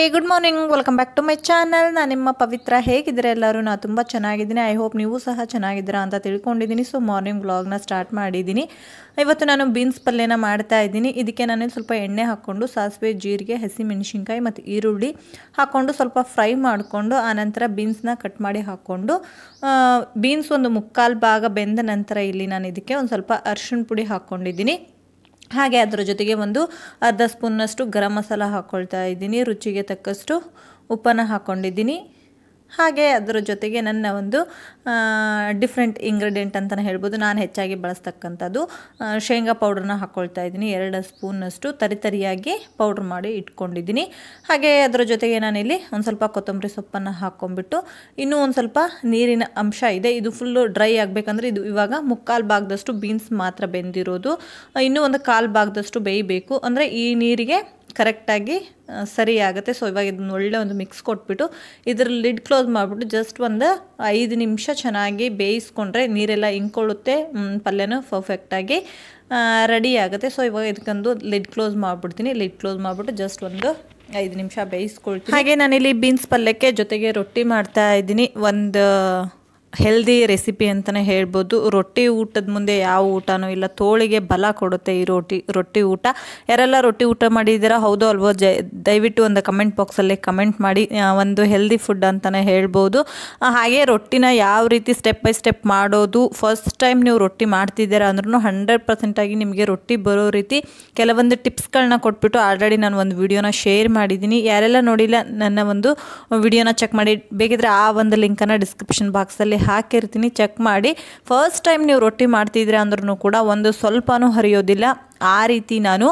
Good morning, welcome back to my channel. ನಾನು ನಿಮ್ಮ ಪವಿತ್ರ. ಹೇಗಿದ್ದೀರಾ ಎಲ್ಲರೂ? ನಾನು ತುಂಬ ಚೆನ್ನಾಗಿದ್ದೀನಿ. ಐ ಹೋಪ್ ನೀವು ಸಹ ಚೆನ್ನಾಗಿದ್ದೀರಾ ಅಂತ ತಿಳ್ಕೊಂಡಿದ್ದೀನಿ. ಸೊ ಮಾರ್ನಿಂಗ್ ವ್ಲಾಗ್ನ ಸ್ಟಾರ್ಟ್ ಮಾಡಿದ್ದೀನಿ. ಇವತ್ತು ನಾನು ಬೀನ್ಸ್ ಪಲ್ಯನ ಮಾಡ್ತಾ ಇದ್ದೀನಿ. ಇದಕ್ಕೆ ನಾನು ಸ್ವಲ್ಪ ಎಣ್ಣೆ ಹಾಕ್ಕೊಂಡು ಸಾಸಿವೆ, ಜೀರಿಗೆ, ಹಸಿಮೆಣಸಿನ್ಕಾಯಿ ಮತ್ತು ಈರುಳ್ಳಿ ಹಾಕ್ಕೊಂಡು ಸ್ವಲ್ಪ ಫ್ರೈ ಮಾಡಿಕೊಂಡು ಆನಂತರ ಬೀನ್ಸ್ನ ಕಟ್ ಮಾಡಿ ಹಾಕ್ಕೊಂಡು ಬೀನ್ಸ್ ಒಂದು ಮುಕ್ಕಾಲು ಭಾಗ ಬೆಂದ ನಂತರ ಇಲ್ಲಿ ನಾನು ಇದಕ್ಕೆ ಒಂದು ಸ್ವಲ್ಪ ಅರಿಶಿಣ ಪುಡಿ ಹಾಕ್ಕೊಂಡಿದ್ದೀನಿ. ಹಾಗೆ ಅದರ ಜೊತೆಗೆ ಒಂದು ಅರ್ಧ ಸ್ಪೂನ್ನಷ್ಟು ಗರಂ ಮಸಾಲ ಹಾಕ್ಕೊಳ್ತಾ ಇದ್ದೀನಿ. ರುಚಿಗೆ ತಕ್ಕಷ್ಟು ಉಪ್ಪನ್ನು ಹಾಕ್ಕೊಂಡಿದ್ದೀನಿ. ಹಾಗೆ ಅದರ ಜೊತೆಗೆ ನನ್ನ ಒಂದು ಡಿಫ್ರೆಂಟ್ ಇಂಗ್ರೀಡಿಯೆಂಟ್ ಅಂತಲೇ ಹೇಳ್ಬೋದು. ನಾನು ಹೆಚ್ಚಾಗಿ ಬಳಸ್ತಕ್ಕಂಥದ್ದು ಶೇಂಗಾ ಪೌಡ್ರನ್ನ ಹಾಕ್ಕೊಳ್ತಾ ಇದ್ದೀನಿ. 2 ಸ್ಪೂನ್ನಷ್ಟು ತರಿಯಾಗಿ ಪೌಡ್ರ್ ಮಾಡಿ ಇಟ್ಕೊಂಡಿದ್ದೀನಿ. ಹಾಗೆ ಅದರ ಜೊತೆಗೆ ನಾನಿಲ್ಲಿ ಒಂದು ಸ್ವಲ್ಪ ಕೊತ್ತಂಬರಿ ಸೊಪ್ಪನ್ನು ಹಾಕ್ಕೊಂಡ್ಬಿಟ್ಟು ಇನ್ನೂ ಒಂದು ಸ್ವಲ್ಪ ನೀರಿನ ಅಂಶ ಇದೆ. ಇದು ಫುಲ್ಲು ಡ್ರೈ ಆಗಬೇಕಂದ್ರೆ ಇದು ಇವಾಗ ಮುಕ್ಕಾಲು ಭಾಗದಷ್ಟು ಬೀನ್ಸ್ ಮಾತ್ರ ಬೆಂದಿರೋದು. ಇನ್ನೂ ಒಂದು ಕಾಲು ಭಾಗದಷ್ಟು ಬೇಯಬೇಕು. ಅಂದರೆ ಈ ನೀರಿಗೆ ಕರೆಕ್ಟಾಗಿ ಸರಿ ಆಗುತ್ತೆ. ಸೊ ಇವಾಗ ಇದನ್ನ ಒಳ್ಳೆ ಒಂದು ಮಿಕ್ಸ್ ಕೊಟ್ಬಿಟ್ಟು ಇದರ ಲಿಡ್ ಕ್ಲೋಸ್ ಮಾಡಿಬಿಟ್ಟು ಜಸ್ಟ್ ಒಂದು 5 ನಿಮಿಷ ಚೆನ್ನಾಗಿ ಬೇಯಿಸ್ಕೊಂಡ್ರೆ ನೀರೆಲ್ಲ ಇಂಕೊಳ್ಳುತ್ತೆ. ಪಲ್ಯನೂ ಪರ್ಫೆಕ್ಟಾಗಿ ರೆಡಿ ಆಗುತ್ತೆ. ಸೊ ಇವಾಗ ಇದಕ್ಕೊಂದು ಲಿಡ್ ಕ್ಲೋಸ್ ಮಾಡಿಬಿಡ್ತೀನಿ. ಲಿಡ್ ಕ್ಲೋಸ್ ಮಾಡಿಬಿಟ್ಟು ಜಸ್ಟ್ ಒಂದು 5 ನಿಮಿಷ ಬೇಯಿಸ್ಕೊಳ್ತೀನಿ. ಹಾಗೆ ನಾನಿಲ್ಲಿ ಬೀನ್ಸ್ ಪಲ್ಯಕ್ಕೆ ಜೊತೆಗೆ ರೊಟ್ಟಿ ಮಾಡ್ತಾ ಇದ್ದೀನಿ. ಒಂದು ಹೆಲ್ದಿ ರೆಸಿಪಿ ಅಂತಲೇ ಹೇಳ್ಬೋದು. ರೊಟ್ಟಿ ಊಟದ ಮುಂದೆ ಯಾವ ಊಟನೂ ಇಲ್ಲ. ತೋಳಿಗೆ ಬಲ ಕೊಡುತ್ತೆ ಈ ರೊಟ್ಟಿ ಊಟ. ಯಾರೆಲ್ಲ ರೊಟ್ಟಿ ಊಟ ಮಾಡಿದ್ದೀರಾ, ಹೌದು ಅಲ್ವೋ? ದಯವಿಟ್ಟು ಒಂದು ಕಮೆಂಟ್ ಬಾಕ್ಸಲ್ಲಿ ಕಮೆಂಟ್ ಮಾಡಿ. ಒಂದು ಹೆಲ್ದಿ ಫುಡ್ ಅಂತಲೇ ಹೇಳ್ಬೋದು. ಹಾಗೆ ರೊಟ್ಟಿನ ಯಾವ ರೀತಿ ಸ್ಟೆಪ್ ಬೈ ಸ್ಟೆಪ್ ಮಾಡೋದು, ಫಸ್ಟ್ ಟೈಮ್ ನೀವು ರೊಟ್ಟಿ ಮಾಡ್ತಿದ್ದೀರಾ ಅಂದ್ರೂ 100% ಆಗಿ ನಿಮಗೆ ರೊಟ್ಟಿ ಬರೋ ರೀತಿ ಕೆಲವೊಂದು ಟಿಪ್ಸ್ಗಳನ್ನ ಕೊಟ್ಬಿಟ್ಟು ಆಲ್ರೆಡಿ ನಾನು ಒಂದು ವಿಡಿಯೋನ ಶೇರ್ ಮಾಡಿದ್ದೀನಿ. ಯಾರೆಲ್ಲ ನೋಡಿಲ್ಲ ನನ್ನ ಒಂದು ವಿಡಿಯೋನ ಚೆಕ್ ಮಾಡಿ. ಬೇಕಿದ್ರೆ ಆ ಒಂದು ಲಿಂಕನ್ನು ಡಿಸ್ಕ್ರಿಪ್ಷನ್ ಬಾಕ್ಸಲ್ಲಿ ಹಾಕಿರ್ತೀನಿ, ಚೆಕ್ ಮಾಡಿ. ಫಸ್ಟ್ ಟೈಮ್ ನೀವು ರೊಟ್ಟಿ ಮಾಡ್ತಿದ್ರೆ ಅಂದ್ರೂ ಕೂಡ ಒಂದು ಸ್ವಲ್ಪನೂ ಹರಿಯೋದಿಲ್ಲ. ಆ ರೀತಿ ನಾನು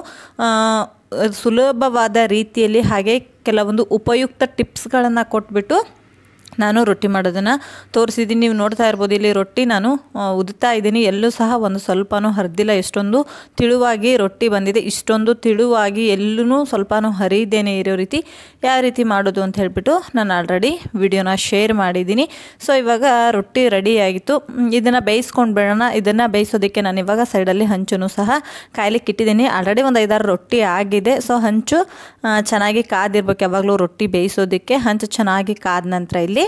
ಸುಲಭವಾದ ರೀತಿಯಲ್ಲಿ ಹಾಗೆ ಕೆಲವೊಂದು ಉಪಯುಕ್ತ ಟಿಪ್ಸ್ಗಳನ್ನು ಕೊಟ್ಬಿಟ್ಟು ನಾನು ರೊಟ್ಟಿ ಮಾಡೋದನ್ನು ತೋರಿಸಿದ್ದೀನಿ. ನೀವು ನೋಡ್ತಾ ಇರ್ಬೋದು, ಇಲ್ಲಿ ರೊಟ್ಟಿ ನಾನು ಉದುತ್ತಾ ಇದ್ದೀನಿ. ಎಲ್ಲೂ ಸಹ ಒಂದು ಸ್ವಲ್ಪನೂ ಹರಿದಿಲ್ಲ. ಎಷ್ಟೊಂದು ತಿಳುವಾಗಿ ರೊಟ್ಟಿ ಬಂದಿದೆ. ಇಷ್ಟೊಂದು ತಿಳುವಾಗಿ ಎಲ್ಲೂ ಸ್ವಲ್ಪನೂ ಹರಿದೇನೆ ಇರೋ ರೀತಿ ಯಾವ ರೀತಿ ಮಾಡೋದು ಅಂತ ಹೇಳ್ಬಿಟ್ಟು ನಾನು ಆಲ್ರೆಡಿ ವಿಡಿಯೋನ ಶೇರ್ ಮಾಡಿದ್ದೀನಿ. ಸೊ ಇವಾಗ ರೊಟ್ಟಿ ರೆಡಿ ಆಗಿತ್ತು. ಇದನ್ನು ಬೇಯಿಸ್ಕೊಂಡು ಬಿಡೋಣ. ಇದನ್ನು ಬೇಯಿಸೋದಕ್ಕೆ ನಾನು ಇವಾಗ ಸೈಡಲ್ಲಿ ಹಂಚನ್ನು ಸಹ ಕಾಯ್ಲಿಕ್ಕೆ ಇಟ್ಟಿದ್ದೀನಿ. ಆಲ್ರೆಡಿ ಒಂದು 5-6 ರೊಟ್ಟಿ ಆಗಿದೆ. ಸೊ ಹಂಚು ಚೆನ್ನಾಗಿ ಕಾದಿರ್ಬೇಕು. ಯಾವಾಗಲೂ ರೊಟ್ಟಿ ಬೇಯಿಸೋದಕ್ಕೆ ಹಂಚು ಚೆನ್ನಾಗಿ ಕಾದ ನಂತರ ಇಲ್ಲಿ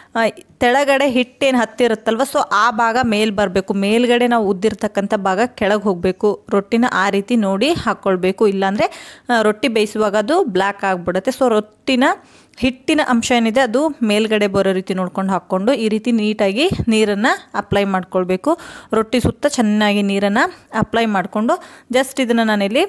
ತೆಳಗಡೆ ಹಿಟ್ಟೇನು ಹತ್ತಿರುತ್ತಲ್ವ, ಸೊ ಆ ಭಾಗ ಮೇಲೆ ಬರಬೇಕು. ಮೇಲ್ಗಡೆ ನಾವು ಉದ್ದಿರ್ತಕ್ಕಂಥ ಭಾಗ ಕೆಳಗೆ ಹೋಗಬೇಕು. ರೊಟ್ಟಿನ ಆ ರೀತಿ ನೋಡಿ ಹಾಕ್ಕೊಳ್ಬೇಕು. ಇಲ್ಲಾಂದರೆ ರೊಟ್ಟಿ ಬೇಯಿಸುವಾಗ ಅದು ಬ್ಲ್ಯಾಕ್ ಆಗಿಬಿಡುತ್ತೆ. ಸೊ ಹಿಟ್ಟಿನ ಅಂಶ ಏನಿದೆ ಅದು ಮೇಲ್ಗಡೆ ಬರೋ ರೀತಿ ನೋಡ್ಕೊಂಡು ಹಾಕ್ಕೊಂಡು ಈ ರೀತಿ ನೀಟಾಗಿ ನೀರನ್ನು ಅಪ್ಲೈ ಮಾಡ್ಕೊಳ್ಬೇಕು. ರೊಟ್ಟಿ ಸುತ್ತ ಚೆನ್ನಾಗಿ ನೀರನ್ನು ಅಪ್ಲೈ ಮಾಡಿಕೊಂಡು ಜಸ್ಟ್ ಇದನ್ನು ನಾನಿಲ್ಲಿ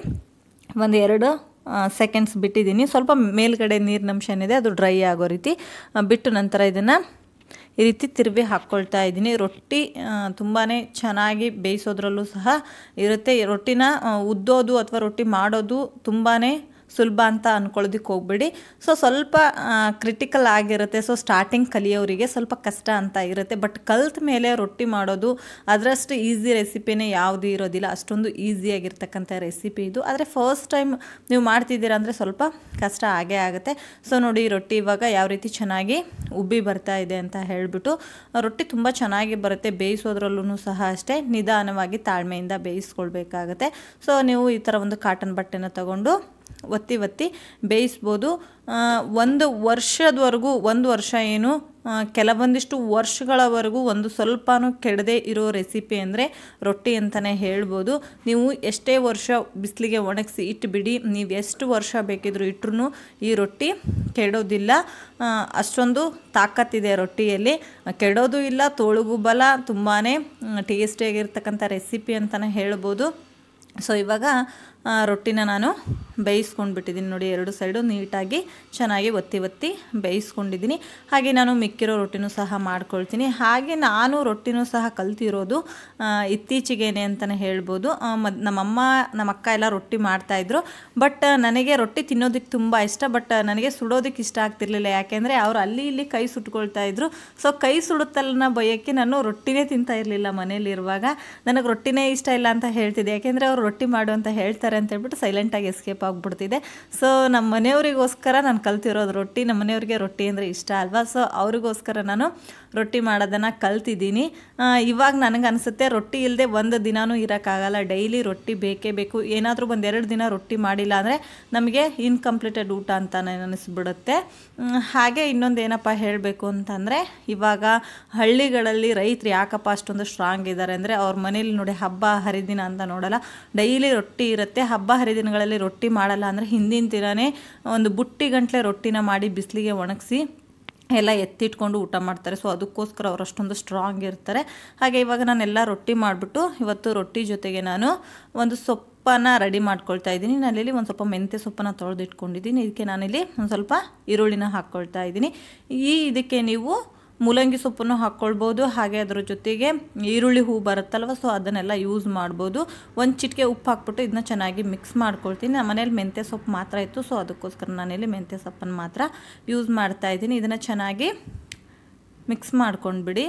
1-2 ಸೆಕೆಂಡ್ಸ್ ಬಿಟ್ಟಿದ್ದೀನಿ. ಸ್ವಲ್ಪ ಮೇಲ್ಗಡೆ ನೀರಿನ ಅಂಶ ಏನಿದೆ ಅದು ಡ್ರೈ ಆಗೋ ರೀತಿ ಬಿಟ್ಟು ನಂತರ ಇದನ್ನು ಈ ರೀತಿ ತಿರುವಿ ಹಾಕ್ಕೊಳ್ತಾ ಇದ್ದೀನಿ. ರೊಟ್ಟಿ ತುಂಬಾ ಚೆನ್ನಾಗಿ ಬೇಯಿಸೋದ್ರಲ್ಲೂ ಸಹ ಇರುತ್ತೆ. ರೊಟ್ಟಿನ ಉದ್ದೋದು ಅಥವಾ ರೊಟ್ಟಿ ಮಾಡೋದು ತುಂಬಾ ಸುಲಭ ಅಂತ ಅಂದ್ಕೊಳ್ಳೋದಕ್ಕೆ ಹೋಗ್ಬೇಡಿ. ಸೊ ಸ್ವಲ್ಪ ಕ್ರಿಟಿಕಲ್ ಆಗಿರುತ್ತೆ. ಸೊ ಸ್ಟಾರ್ಟಿಂಗ್ ಕಲಿಯೋರಿಗೆ ಸ್ವಲ್ಪ ಕಷ್ಟ ಅಂತ ಇರುತ್ತೆ. ಬಟ್ ಕಲ್ತ ಮೇಲೆ ರೊಟ್ಟಿ ಮಾಡೋದು ಅದರಷ್ಟು ಈಸಿ ರೆಸಿಪಿನೇ ಯಾವುದೂ ಇರೋದಿಲ್ಲ. ಅಷ್ಟೊಂದು ಈಸಿಯಾಗಿರ್ತಕ್ಕಂಥ ರೆಸಿಪಿ ಇದು. ಆದರೆ ಫಸ್ಟ್ ಟೈಮ್ ನೀವು ಮಾಡ್ತಿದ್ದೀರಾ ಅಂದರೆ ಸ್ವಲ್ಪ ಕಷ್ಟ ಆಗೇ ಆಗುತ್ತೆ. ಸೊ ನೋಡಿ, ರೊಟ್ಟಿ ಇವಾಗ ಯಾವ ರೀತಿ ಚೆನ್ನಾಗಿ ಉಬ್ಬಿ ಬರ್ತಾ ಇದೆ ಅಂತ ಹೇಳಿಬಿಟ್ಟು. ರೊಟ್ಟಿ ತುಂಬ ಚೆನ್ನಾಗಿ ಬರುತ್ತೆ. ಬೇಯಿಸೋದ್ರಲ್ಲೂ ಸಹ ಅಷ್ಟೇ ನಿಧಾನವಾಗಿ ತಾಳ್ಮೆಯಿಂದ ಬೇಯಿಸ್ಕೊಳ್ಬೇಕಾಗತ್ತೆ. ಸೊ ನೀವು ಈ ಥರ ಒಂದು ಕಾಟನ್ ಬಟ್ಟೆನ ತಗೊಂಡು ಒತ್ತಿ ಬೇಯಿಸ್ಬೋದು. 1 ವರ್ಷದವರೆಗೂ, 1 ವರ್ಷ ಏನು ಕೆಲವೊಂದಿಷ್ಟು ವರ್ಷಗಳವರೆಗೂ ಒಂದು ಸ್ವಲ್ಪನೂ ಕೆಡದೆ ಇರೋ ರೆಸಿಪಿ ಅಂದರೆ ರೊಟ್ಟಿ ಅಂತಲೇ ಹೇಳ್ಬೋದು. ನೀವು ಎಷ್ಟೇ ವರ್ಷ ಬಿಸಿಲಿಗೆ ಒಣಗಿಸಿ ಇಟ್ಟುಬಿಡಿ, ನೀವು ಎಷ್ಟು ವರ್ಷ ಬೇಕಿದ್ರೂ ಇಟ್ಟರೂ ಈ ರೊಟ್ಟಿ ಕೆಡೋದಿಲ್ಲ. ಅಷ್ಟೊಂದು ತಾಕತ್ತಿದೆ ರೊಟ್ಟಿಯಲ್ಲಿ. ಕೆಡೋದು ಇಲ್ಲ, ತೋಳುಗೂ ಬಲ. ತುಂಬಾ ಟೇಸ್ಟಿಯಾಗಿರ್ತಕ್ಕಂಥ ರೆಸಿಪಿ ಅಂತಲೇ ಹೇಳ್ಬೋದು. ಸೊ ಇವಾಗ ರೊಟ್ಟಿನ ನಾನು ಬೇಯಿಸ್ಕೊಂಡು ಬಿಟ್ಟಿದ್ದೀನಿ. ನೋಡಿ, 2 ಸೈಡು ನೀಟಾಗಿ ಚೆನ್ನಾಗಿ ಒತ್ತಿ ಬೇಯಿಸ್ಕೊಂಡಿದ್ದೀನಿ. ಹಾಗೆ ನಾನು ಮಿಕ್ಕಿರೋ ರೊಟ್ಟಿನೂ ಸಹ ಮಾಡ್ಕೊಳ್ತೀನಿ. ಹಾಗೆ ನಾನು ರೊಟ್ಟಿನೂ ಸಹ ಕಲ್ತಿರೋದು ಇತ್ತೀಚೆಗೇನೆ ಅಂತಲೇ ಹೇಳ್ಬೋದು. ನಮ್ಮಮ್ಮ ನಮ್ಮ ಅಕ್ಕ ಎಲ್ಲ ರೊಟ್ಟಿ ಮಾಡ್ತಾಯಿದ್ರು. ಬಟ್ ನನಗೆ ರೊಟ್ಟಿ ತಿನ್ನೋದಕ್ಕೆ ತುಂಬ ಇಷ್ಟ. ಬಟ್ ನನಗೆ ಸುಡೋದಕ್ಕೆ ಇಷ್ಟ ಆಗ್ತಿರ್ಲಿಲ್ಲ. ಯಾಕೆಂದರೆ ಅವರು ಅಲ್ಲಿ ಇಲ್ಲಿ ಕೈ ಸುಟ್ಕೊಳ್ತಾ ಇದ್ರು. ಸೊ ಕೈ ಸುಡುತ್ತಲ್ಲ ಬೈಯೋಕ್ಕೆ ನಾನು ರೊಟ್ಟಿನೇ ತಿಂತಾ ಇರಲಿಲ್ಲ ಮನೇಲಿರುವಾಗ. ನನಗೆ ರೊಟ್ಟಿನೇ ಇಷ್ಟ ಇಲ್ಲ ಅಂತ ಹೇಳ್ತಿದ್ದೆ. ಯಾಕೆಂದರೆ ಅವರು ರೊಟ್ಟಿ ಮಾಡು ಅಂತ ಹೇಳ್ತಾರೆ ಅಂತ ಹೇಳ್ಬಿಟ್ಟು ಸೈಲೆಂಟಾಗಿ ಎಸ್ಕೇಪ್ ಆಗಿಬಿಡ್ತಿದೆ. ಸೊ ನಮ್ಮ ಮನೆಯವರಿಗೋಸ್ಕರ ನಾನು ಕಲ್ತಿರೋದು ರೊಟ್ಟಿ. ನಮ್ಮ ಮನೆಯವ್ರಿಗೆ ರೊಟ್ಟಿ ಅಂದರೆ ಇಷ್ಟ ಅಲ್ವಾ. ಸೊ ಅವ್ರಿಗೋಸ್ಕರ ನಾನು ರೊಟ್ಟಿ ಮಾಡೋದನ್ನು ಕಲ್ತಿದ್ದೀನಿ. ಇವಾಗ ನನಗೆ ಅನಿಸುತ್ತೆ ರೊಟ್ಟಿ ಇಲ್ಲದೆ ಒಂದು ದಿನವೂ ಇರೋಕ್ಕಾಗಲ್ಲ, ಡೈಲಿ ರೊಟ್ಟಿ ಬೇಕೇ ಬೇಕು. ಏನಾದರೂ ಒಂದೆರಡು ದಿನ ರೊಟ್ಟಿ ಮಾಡಿಲ್ಲ ಅಂದರೆ ನಮಗೆ ಇನ್ಕಂಪ್ಲೀಟೆಡ್ ಊಟ ಅಂತಾನೆ ಅನಿಸ್ಬಿಡುತ್ತೆ. ಹಾಗೆ ಇನ್ನೊಂದು ಏನಪ್ಪ ಹೇಳಬೇಕು ಅಂತಂದರೆ, ಇವಾಗ ಹಳ್ಳಿಗಳಲ್ಲಿ ರೈತರು ಯಾಕಪ್ಪ ಅಷ್ಟೊಂದು ಸ್ಟ್ರಾಂಗ್ ಇದ್ದಾರೆ ಅಂದರೆ, ಅವ್ರ ಮನೇಲಿ ನೋಡಿ ಹಬ್ಬ ಹರಿದಿನ ಅಂತ ನೋಡಲ್ಲ, ಡೈಲಿ ರೊಟ್ಟಿ ಇರುತ್ತೆ. ಹಬ್ಬ ಹರಿದಿನಗಳಲ್ಲಿ ರೊಟ್ಟಿ ಮಾಡಲ್ಲ ಅಂದರೆ ಹಿಂದಿನ ದಿನವೇ ಒಂದು ಬುಟ್ಟಿ ಗಂಟ್ಲೆ ರೊಟ್ಟಿನ ಮಾಡಿ ಬಿಸಿಲಿಗೆ ಒಣಗಿಸಿ ಎಲ್ಲ ಎತ್ತಿಟ್ಕೊಂಡು ಊಟ ಮಾಡ್ತಾರೆ. ಸೊ ಅದಕ್ಕೋಸ್ಕರ ಅವ್ರು ಅಷ್ಟೊಂದು ಸ್ಟ್ರಾಂಗ್ ಇರ್ತಾರೆ. ಹಾಗೆ ಇವಾಗ ನಾನೆಲ್ಲ ರೊಟ್ಟಿ ಮಾಡಿಬಿಟ್ಟು ಇವತ್ತು ರೊಟ್ಟಿ ಜೊತೆಗೆ ನಾನು ಒಂದು ಸೊಪ್ಪನ್ನು ರೆಡಿ ಮಾಡ್ಕೊಳ್ತಾ ಇದ್ದೀನಿ. ನಾನಿಲ್ಲಿ ಒಂದು ಸ್ವಲ್ಪ ಮೆಂತ್ಯ ಸೊಪ್ಪನ್ನು ತೊಳೆದಿಟ್ಕೊಂಡಿದ್ದೀನಿ. ಇದಕ್ಕೆ ನಾನಿಲ್ಲಿ ಒಂದು ಸ್ವಲ್ಪ ಈರುಳ್ಳಿನ ಹಾಕ್ಕೊಳ್ತಾ ಇದ್ದೀನಿ. ಇದಕ್ಕೆ ನೀವು ಮೂಲಂಗಿ ಸೊಪ್ಪನ್ನು ಹಾಕ್ಕೊಳ್ಬೋದು. ಹಾಗೆ ಅದರ ಜೊತೆಗೆ ಈರುಳ್ಳಿ ಹೂ ಬರುತ್ತಲ್ವ, ಸೊ ಅದನ್ನೆಲ್ಲ ಯೂಸ್ ಮಾಡ್ಬೋದು. ಒಂದು ಚಿಟಿಕೆ ಉಪ್ಪು ಹಾಕ್ಬಿಟ್ಟು ಇದನ್ನ ಚೆನ್ನಾಗಿ ಮಿಕ್ಸ್ ಮಾಡ್ಕೊಳ್ತೀನಿ. ನಮ್ಮ ಮನೇಲಿ ಮೆಂತ್ಯ ಸೊಪ್ಪು ಮಾತ್ರ ಇತ್ತು, ಸೊ ಅದಕ್ಕೋಸ್ಕರ ನಾನಿಲ್ಲಿ ಮೆಂತ್ಯ ಸೊಪ್ಪನ್ನು ಮಾತ್ರ ಯೂಸ್ ಮಾಡ್ತಾಯಿದ್ದೀನಿ. ಇದನ್ನು ಚೆನ್ನಾಗಿ ಮಿಕ್ಸ್ ಮಾಡ್ಕೊಂಡ್ಬಿಡಿ.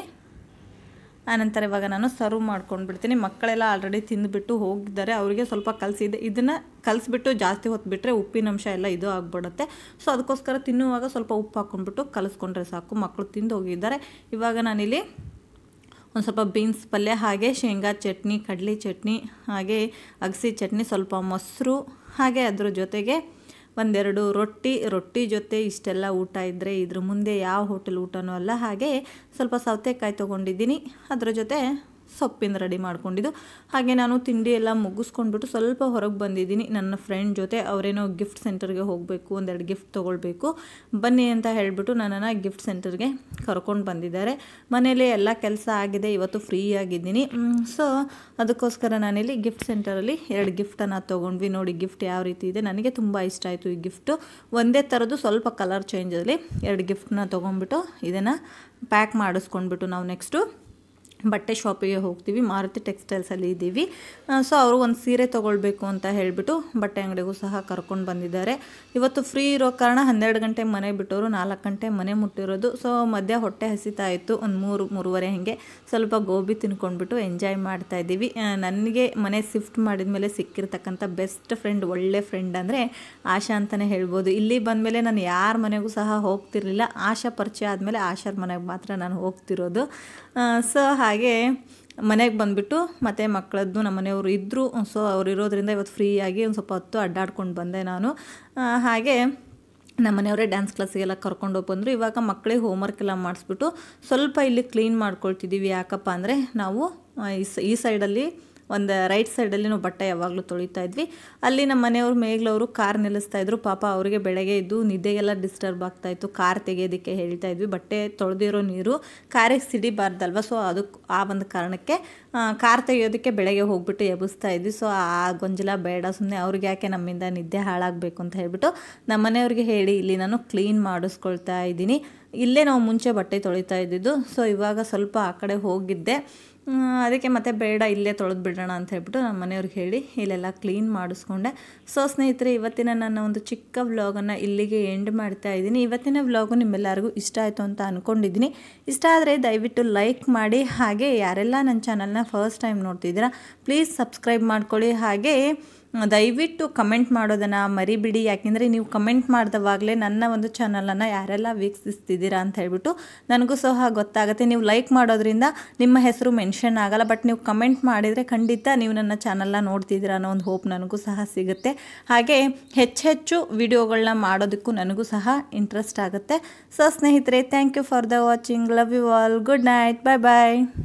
ಆನಂತರ ಇವಾಗ ನಾನು ಸರ್ವ್ ಮಾಡ್ಕೊಂಡು ಬಿಡ್ತೀನಿ. ಮಕ್ಕಳೆಲ್ಲ ಆಲ್ರೆಡಿ ತಿಂದುಬಿಟ್ಟು ಹೋಗಿದ್ದಾರೆ, ಅವರಿಗೆ ಸ್ವಲ್ಪ ಕಲಸಿದೆ. ಇದನ್ನು ಕಲಿಸ್ಬಿಟ್ಟು ಜಾಸ್ತಿ ಹೊತ್ತು ಬಿಟ್ಟರೆ ಉಪ್ಪಿನಂಶ ಎಲ್ಲ ಇದು ಆಗಿಬಿಡುತ್ತೆ. ಸೊ ಅದಕ್ಕೋಸ್ಕರ ತಿನ್ನುವಾಗ ಸ್ವಲ್ಪ ಉಪ್ಪು ಹಾಕ್ಕೊಂಡ್ಬಿಟ್ಟು ಕಲಿಸ್ಕೊಂಡ್ರೆ ಸಾಕು. ಮಕ್ಕಳು ತಿಂದು ಹೋಗಿದ್ದಾರೆ. ಇವಾಗ ನಾನಿಲ್ಲಿ ಒಂದು ಸ್ವಲ್ಪ ಬೀನ್ಸ್ ಪಲ್ಯ, ಹಾಗೆ ಶೇಂಗಾ ಚಟ್ನಿ, ಕಡಲೆ ಚಟ್ನಿ, ಹಾಗೆ ಅಗಸಿ ಚಟ್ನಿ, ಸ್ವಲ್ಪ ಮೊಸರು, ಹಾಗೆ ಅದ್ರ ಜೊತೆಗೆ ಒಂದೆರಡು ರೊಟ್ಟಿ ಜೊತೆ ಇಷ್ಟೆಲ್ಲ ಊಟ ಇದ್ದರೆ ಇದ್ರ ಮುಂದೆ ಯಾವ ಹೋಟೆಲ್ ಊಟನೂ ಅಲ್ಲ. ಹಾಗೆ ಸ್ವಲ್ಪ ಸೌತೆಕಾಯಿ ತೊಗೊಂಡಿದ್ದೀನಿ, ಅದರ ಜೊತೆ ಸೊಪ್ಪಿಂದ ರೆಡಿ ಮಾಡ್ಕೊಂಡಿದ್ದು. ಹಾಗೆ ನಾನು ತಿಂಡಿ ಎಲ್ಲ ಮುಗಿಸ್ಕೊಂಡ್ಬಿಟ್ಟು ಸ್ವಲ್ಪ ಹೊರಗೆ ಬಂದಿದ್ದೀನಿ ನನ್ನ ಫ್ರೆಂಡ್ ಜೊತೆ. ಅವರೇನೋ ಗಿಫ್ಟ್ ಸೆಂಟರ್ಗೆ ಹೋಗಬೇಕು, ಒಂದೆರಡು ಗಿಫ್ಟ್ ತೊಗೊಳ್ಬೇಕು ಬನ್ನಿ ಅಂತ ಹೇಳಿಬಿಟ್ಟು ನನ್ನನ್ನು ಗಿಫ್ಟ್ ಸೆಂಟರ್ಗೆ ಕರ್ಕೊಂಡು ಬಂದಿದ್ದಾರೆ. ಮನೇಲಿ ಎಲ್ಲ ಕೆಲಸ ಆಗಿದೆ, ಇವತ್ತು ಫ್ರೀ ಆಗಿದ್ದೀನಿ. ಸೊ ಅದಕ್ಕೋಸ್ಕರ ನಾನಿಲ್ಲಿ ಗಿಫ್ಟ್ ಸೆಂಟರಲ್ಲಿ 2 ಗಿಫ್ಟನ್ನು ತೊಗೊಂಡ್ವಿ. ನೋಡಿ ಗಿಫ್ಟ್ ಯಾವ ರೀತಿ ಇದೆ, ನನಗೆ ತುಂಬ ಇಷ್ಟ ಆಯಿತು ಈ ಗಿಫ್ಟು. ಒಂದೇ ಥರದ್ದು ಸ್ವಲ್ಪ ಕಲರ್ ಚೇಂಜಲ್ಲಿ 2 ಗಿಫ್ಟನ್ನ ತೊಗೊಂಡ್ಬಿಟ್ಟು ಇದನ್ನು ಪ್ಯಾಕ್ ಮಾಡಿಸ್ಕೊಂಡ್ಬಿಟ್ಟು ನಾವು ನೆಕ್ಸ್ಟು ಬಟ್ಟೆ ಶಾಪಿಗೆ ಹೋಗ್ತೀವಿ. ಮಾರುತಿ ಟೆಕ್ಸ್ಟೈಲ್ಸಲ್ಲಿ ಇದ್ದೀವಿ. ಸೊ ಅವರು ಒಂದು ಸೀರೆ ತೊಗೊಳ್ಬೇಕು ಅಂತ ಹೇಳಿಬಿಟ್ಟು ಬಟ್ಟೆ ಅಂಗಡಿಗೂ ಸಹ ಕರ್ಕೊಂಡು ಬಂದಿದ್ದಾರೆ. ಇವತ್ತು ಫ್ರೀ ಇರೋ ಕಾರಣ 12 ಗಂಟೆ ಮನೆ ಬಿಟ್ಟವರು 4 ಗಂಟೆ ಮನೆ ಮುಟ್ಟಿರೋದು. ಸೊ ಮಧ್ಯ ಹೊಟ್ಟೆ ಹಸಿತಾ ಇತ್ತು, ಒಂದು 3-3:30 ಹಾಗೆ ಸ್ವಲ್ಪ ಗೋಬಿ ತಿನ್ಕೊಂಡ್ಬಿಟ್ಟು ಎಂಜಾಯ್ ಮಾಡ್ತಾಯಿದ್ದೀವಿ. ನನಗೆ ಮನೆ ಶಿಫ್ಟ್ ಮಾಡಿದ ಮೇಲೆ ಸಿಕ್ಕಿರ್ತಕ್ಕಂಥ ಬೆಸ್ಟ್ ಫ್ರೆಂಡ್, ಒಳ್ಳೆ ಫ್ರೆಂಡ್ ಅಂದರೆ ಆಶಾ ಅಂತಲೇ ಹೇಳ್ಬೋದು. ಇಲ್ಲಿ ಬಂದಮೇಲೆ ನಾನು ಯಾರ ಮನೆಗೂ ಸಹ ಹೋಗ್ತಿರ್ಲಿಲ್ಲ. ಆಶಾ ಪರಿಚಯ ಆದಮೇಲೆ ಆಶಾರ ಮನೆಗೆ ಮಾತ್ರ ನಾನು ಹೋಗ್ತಿರೋದು. ಸೊ ಹಾಗೆ ಮನೆಗೆ ಬಂದುಬಿಟ್ಟು ಮತ್ತು ಮಕ್ಕಳದ್ದು ನಮ್ಮ ಮನೆಯವರು ಇದ್ದರು. ಸೊ ಅವ್ರು ಇರೋದ್ರಿಂದ ಇವತ್ತು ಫ್ರೀಯಾಗಿ ಒಂದು ಸ್ವಲ್ಪ ಹೊತ್ತು ಅಡ್ಡಾಡ್ಕೊಂಡು ಬಂದೆ ನಾನು. ಹಾಗೆ ನಮ್ಮ ಮನೆಯವರೇ ಡ್ಯಾನ್ಸ್ ಕ್ಲಾಸಿಗೆಲ್ಲ ಕರ್ಕೊಂಡೋಗಿ ಬಂದರು. ಇವಾಗ ಮಕ್ಕಳಿಗೆ ಹೋಮ್ವರ್ಕ್ ಎಲ್ಲ ಮಾಡಿಸ್ಬಿಟ್ಟು ಸ್ವಲ್ಪ ಇಲ್ಲಿ ಕ್ಲೀನ್ ಮಾಡ್ಕೊಳ್ತಿದ್ದೀವಿ. ಯಾಕಪ್ಪ ಅಂದರೆ ನಾವು ಈ ಸೈಡಲ್ಲಿ ಒಂದು ರೈಟ್ ಸೈಡಲ್ಲಿ ನಾವು ಬಟ್ಟೆ ಯಾವಾಗಲೂ ತೊಳಿತಾ ಇದ್ವಿ. ಅಲ್ಲಿ ನಮ್ಮ ಮನೆಯವ್ರು ಮೇಗ್ಲವರು ಕಾರ್ ನಿಲ್ಲಿಸ್ತಾಯಿದ್ರು. ಪಾಪ ಅವರಿಗೆ ಬೆಳಗ್ಗೆ ಇದ್ದು ನಿದ್ದೆಗೆಲ್ಲ ಡಿಸ್ಟರ್ಬ್ ಆಗ್ತಾಯಿತ್ತು. ಕಾರ್ ತೆಗೆಯೋದಕ್ಕೆ ಹೇಳ್ತಾ ಇದ್ವಿ. ಬಟ್ಟೆ ತೊಳೆದಿರೋ ನೀರು ಕಾರಿಗೆ ಸಿಡಿಬಾರ್ದಲ್ವ, ಸೊ ಅದಕ್ಕೆ ಆ ಒಂದು ಕಾರಣಕ್ಕೆ ಕಾರ್ ತೆಗೆಯೋದಕ್ಕೆ ಬೆಳಗ್ಗೆ ಹೋಗ್ಬಿಟ್ಟು ಎಬ್ಬಿಸ್ತಾ ಇದ್ವಿ. ಸೊ ಆ ಗೊಂಜಲ ಬೇಡ, ಸುಮ್ಮನೆ ಅವ್ರಿಗೆ ಯಾಕೆ ನಮ್ಮಿಂದ ನಿದ್ದೆ ಹಾಳಾಗಬೇಕು ಅಂತ ಹೇಳ್ಬಿಟ್ಟು ನಮ್ಮ ಮನೆಯವ್ರಿಗೆ ಹೇಳಿ ಇಲ್ಲಿ ನಾನು ಕ್ಲೀನ್ ಮಾಡಿಸ್ಕೊಳ್ತಾ ಇದ್ದೀನಿ. ಇಲ್ಲೇ ನಾವು ಮುಂಚೆ ಬಟ್ಟೆ ತೊಳಿತಾ ಇದ್ದಿದ್ದು. ಸೊ ಇವಾಗ ಸ್ವಲ್ಪ ಆ ಕಡೆ ಹೋಗಿದ್ದೆ, ಅದಕ್ಕೆ ಮತ್ತೆ ಬೇಡ ಇಲ್ಲೇ ತೊಳೆದು ಬಿಡೋಣ ಅಂತ ಹೇಳ್ಬಿಟ್ಟು ನಮ್ಮ ಮನೆಯವ್ರಿಗೆ ಹೇಳಿ ಇಲ್ಲೆಲ್ಲ ಕ್ಲೀನ್ ಮಾಡಿಸ್ಕೊಂಡೆ. ಸೊ ಸ್ನೇಹಿತರೆ, ಇವತ್ತಿನ ನನ್ನ ಒಂದು ಚಿಕ್ಕ ವ್ಲಾಗನ್ನು ಇಲ್ಲಿಗೆ ಎಂಡ್ ಮಾಡ್ತಾ ಇದ್ದೀನಿ. ಇವತ್ತಿನ ವ್ಲಾಗು ನಿಮ್ಮೆಲ್ಲರಿಗೂ ಇಷ್ಟ ಆಯಿತು ಅಂತ ಅಂದ್ಕೊಂಡಿದ್ದೀನಿ. ಇಷ್ಟ ಆದರೆ ದಯವಿಟ್ಟು ಲೈಕ್ ಮಾಡಿ. ಹಾಗೆ ಯಾರೆಲ್ಲ ನನ್ನ ಚಾನಲ್ನ ಫಸ್ಟ್ ಟೈಮ್ ನೋಡ್ತಿದ್ದೀರಾ ಪ್ಲೀಸ್ ಸಬ್ಸ್ಕ್ರೈಬ್ ಮಾಡ್ಕೊಳ್ಳಿ. ಹಾಗೆ ದಯವಿಟ್ಟು ಕಮೆಂಟ್ ಮಾಡೋದನ್ನು ಮರಿಬಿಡಿ. ಯಾಕೆಂದರೆ ನೀವು ಕಮೆಂಟ್ ಮಾಡಿದವಾಗಲೇ ನನ್ನ ಒಂದು ಚಾನಲನ್ನು ಯಾರೆಲ್ಲ ವೀಕ್ಷಿಸ್ತಿದ್ದೀರಾ ಅಂತ ಹೇಳ್ಬಿಟ್ಟು ನನಗೂ ಸಹ ಗೊತ್ತಾಗುತ್ತೆ. ನೀವು ಲೈಕ್ ಮಾಡೋದ್ರಿಂದ ನಿಮ್ಮ ಹೆಸರು ಮೆನ್ಷನ್ ಆಗಲ್ಲ, ಬಟ್ ನೀವು ಕಮೆಂಟ್ ಮಾಡಿದರೆ ಖಂಡಿತ ನೀವು ನನ್ನ ಚಾನಲ್ನ ನೋಡ್ತಿದ್ದೀರಾ ಅನ್ನೋ ಒಂದು ಹೋಪ್ ನನಗೂ ಸಹ ಸಿಗುತ್ತೆ. ಹಾಗೆ ಹೆಚ್ಚೆಚ್ಚು ವಿಡಿಯೋಗಳನ್ನ ಮಾಡೋದಕ್ಕೂ ನನಗೂ ಸಹ ಇಂಟ್ರೆಸ್ಟ್ ಆಗುತ್ತೆ. ಸೊ ಸ್ನೇಹಿತರೆ, thank you for the watching. Love you all. Good night. Bye bye.